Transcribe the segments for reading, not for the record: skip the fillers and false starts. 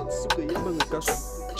сука, ебаный кашу.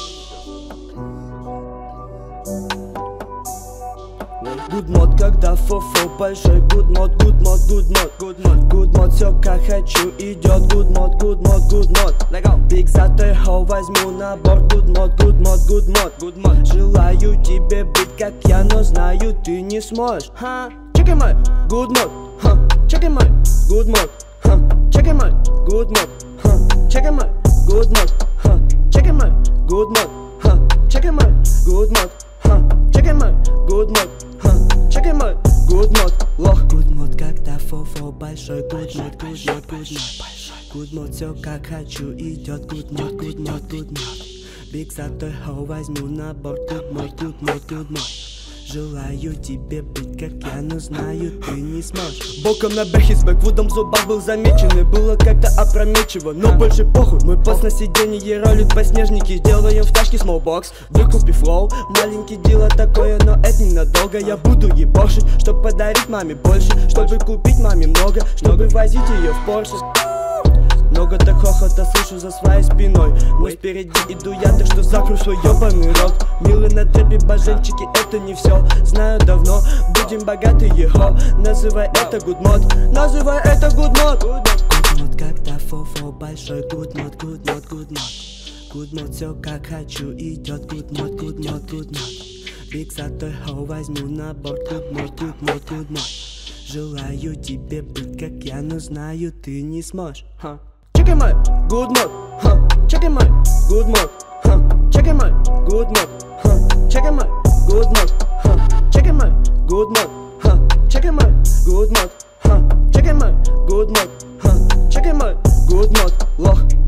Good мод, когда фофо большой. Good мод, good мод, good мод, good мод, good мод, все как хочу идет. Good мод, good мод, good мод. Big затехо возьму на борт. Good мод, good мод, good мод, good мод. Желаю тебе быть как я, но знаю ты не сможешь. Check my good mode, check my good mode, check my good mode, check my good mode, check my good mode, check my good mode, check my good mode, check my good mode. Лох. Good mode, когда фофо большой. Good mode, good mode, good mode. Good mode, все как хочу идет. Good mode, good mode, good mode. Big затехо возьму на борт. Good mode, good mode, good mode. Желаю тебе быть как я, но знаю ты не сможешь. Боком на бэхе с бэквудом в зубах был замечен. И было как-то опрометчиво, но больше похуй. Мой пост на сиденье ролит по снежнике. Делаем в тачке смолбокс, выкупи флоу. Маленький дело такое, но это ненадолго. Я буду ебошить, чтоб подарить маме больше, чтобы купить маме много, чтобы возить ее в Порше. Много-то хохота слышу за своей спиной, но спереди иду я, так что закрой свой ебаный рот. Милый на трепе боженчики, это не все. Знаю давно, будем богаты его. Называй это good mode, называй это good mode. Good mode, когда фофо большой. Good mode, good mode, good mode. Good mode, все как хочу идет. Good mode, good mode, good mode. Big затехо возьму на борт. Good mode, good mode, good mode. Желаю тебе быть как я, но знаю ты не сможешь. Check my good mode, check my good mode, check my good mode, check my good mode, check my good mode, check my good mode, check my good mode, check my good mode. Лох.